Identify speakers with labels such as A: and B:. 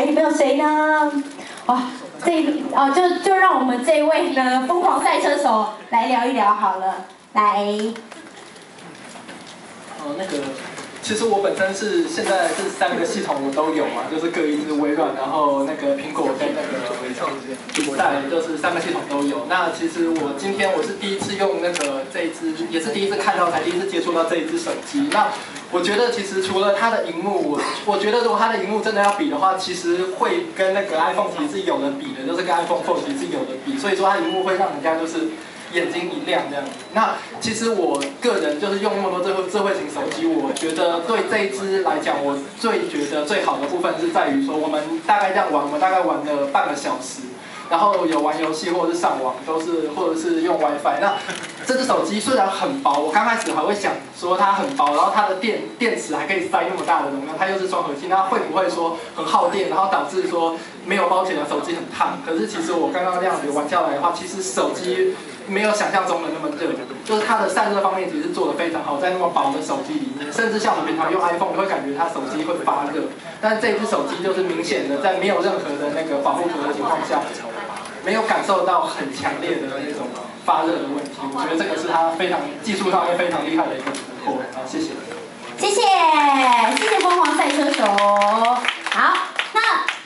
A: 有没有谁呢？哇，就让我们这位呢疯狂赛车手来聊一聊好了，来。
B: 其实我本身是现在这3个系统我都有嘛，就是各一支微软，然后那个苹果跟那个比赛，就是3个系统都有。那其实今天我是第一次用这一支，也是第一次看到，才第一次接触到这一支手机。那我觉得其实除了它的荧幕，我觉得如果它的荧幕真的要比的话，其实会跟那个 iPhone 其实是有的比的，就是跟 iPhone 4其实是有的比。所以说它荧幕会让人家就是眼睛一亮这样。那其实我个人就是用那么多智慧型手机，我觉得对这一支来讲，我觉得最好的部分是在于说，我们大概这样玩，我们大概玩了半个小时。然后有玩游戏或者是上网，或者是用 WiFi。那这只手机虽然很薄，我刚开始还会想说它很薄，然后它的电池还可以塞那么大的容量，它又是双核心，那会不会说很耗电，然后导致说没有包起来的手机很烫？可是其实我刚刚这样子玩下来的话，其实手机没有想象中的那么热，就是它的散热方面其实做得非常好，在那么薄的手机里面，甚至像我们平常用 iPhone 会感觉它手机会发热，但这只手机就是明显的在没有任何的那个保护壳的情况下。没有感受到很强烈的那种发热的问题，我觉得这个是它技术上面非常厉害的一个突破。好，谢谢。
A: 谢谢疯狂赛车手。好，那